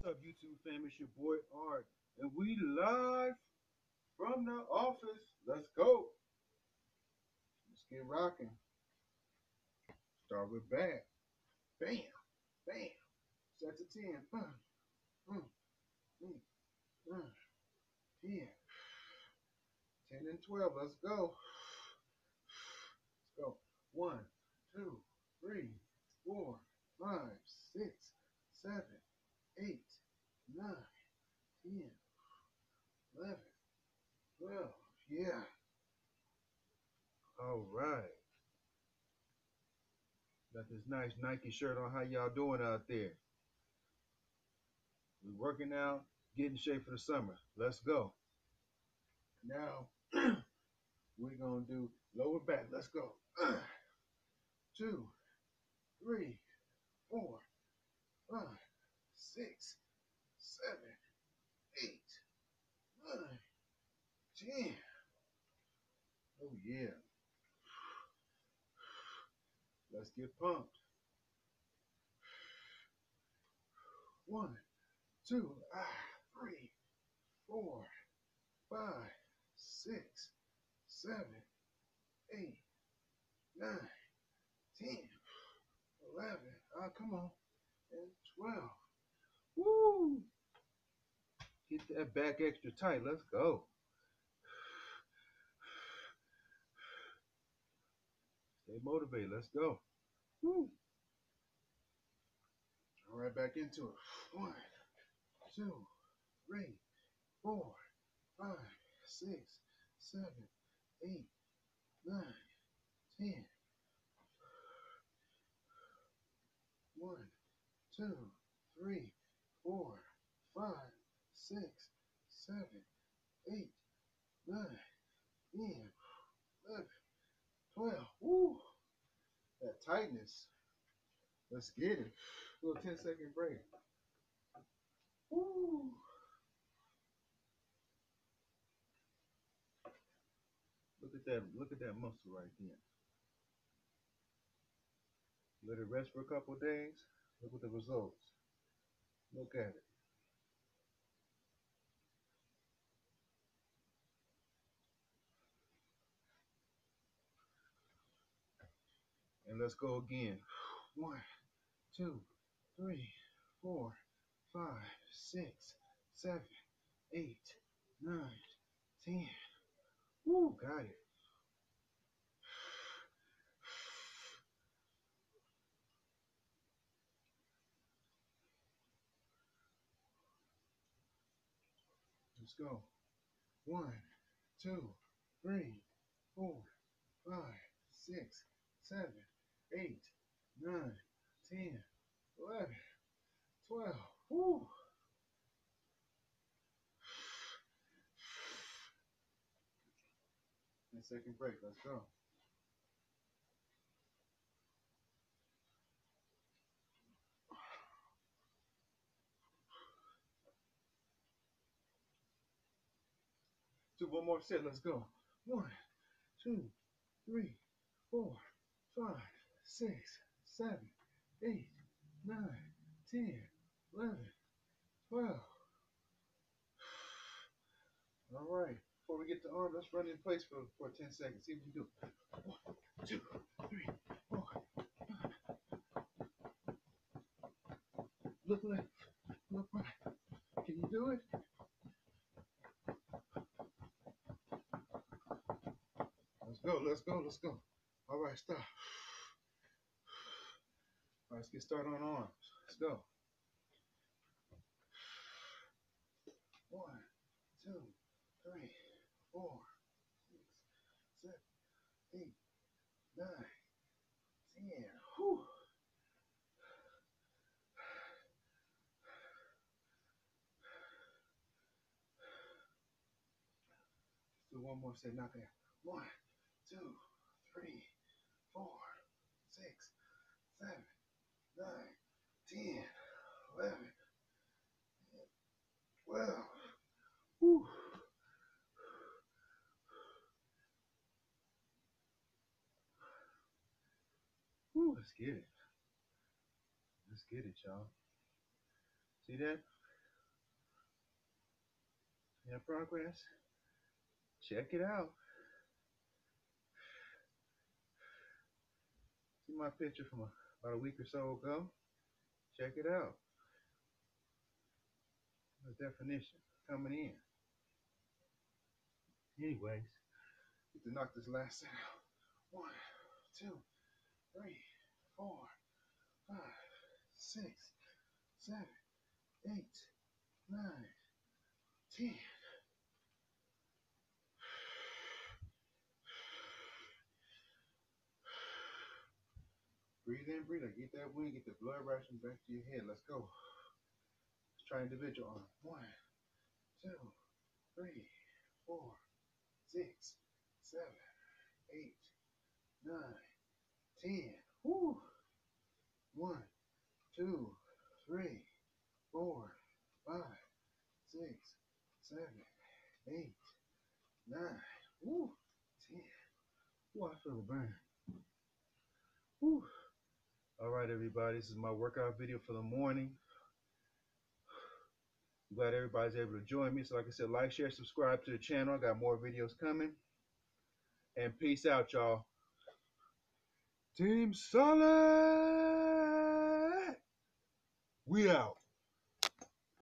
up, YouTube fam? It's your boy Art, and we live from the office. Let's go. Let's get rocking. Start with bad. Bam, bam. Set to 10. Mm, mm, mm. 10. 10 and 12. Let's go. Let's go. 1, 2, 3, 4, 5, 6, 7, 8, 9, 10, 11, 12. Yeah. All right. Got this nice Nike shirt on. How y'all doing out there? We working out, getting in shape for the summer. Let's go. Now we're gonna do lower back. Let's go. 2, 3, 4, 5, 6, 7, 8, 9, 10. Oh yeah. Let's get pumped. 1, 2, 3, 4, 5, 6, 7, 8, 9, 10, 11. Come on. And 12. Woo! Get that back extra tight. Let's go. Stay motivated. Let's go. Woo. All right, back into it. 1, 2, 3, 4, 5, 6, 7, 8, 9, 10. 1, 2, 3, 4, 5, 6, 7, 8, 9, 10, 11, 12. Woo! That tightness. Let's get it. Little 10-second break. Woo! Look at that. Look at that muscle right there. Let it rest for a couple of days. Look at the results. Look at it. And let's go again. 1, 2, 3, 4, 5, 6, 7, 8, 9, 10. Woo, got it. Let's go. 1, 2, 3, 4, 5, 6, 7, 8, 9, 10, 11, 12. Woo. And second break. Let's go. Do one more set. Let's go. 1, 2, 3, 4, 5, 6, 7, 8, 9, 10, 11, 12. All right. Before we get to arm, let's run in place for 10 seconds. See what we do. 1, 2, 3, 4. Look left. Look right. Can you do it? Let's go. Let's go. Let's go. All right. Stop. All right, let's get started on arms. Let's go. 1, 2, 3, 4, 6, 7, 8, 9, 10. Whew. Let's do one more set. Knock it out. 1, 2, 3, 4, 6, 7, 9, 10, 11, 12. Whew. Whew, let's get it. Let's get it, y'all. See that? In progress. Check it out. See my picture from about a week or so ago. Check it out. The definition coming in. Anyways, get to knock this last set out. 1, 2, 3, 4, 5, 6, 7, 8, 9, 10. Breathe in, breathe out. Get that wind, get the blood rushing back to your head. Let's go. Let's try individual arm. 1, 2, 3, 4, 6, 7, 8, 9, 10. Woo. 1, 2, 3, 4, 5, 6, 7, 8, 9. Woo. 10. Woo, I feel the burn. Woo. All right, everybody. This is my workout video for the morning. I'm glad everybody's able to join me. So like I said, like, share, subscribe to the channel. I got more videos coming. And peace out, y'all. Team Solid! We out.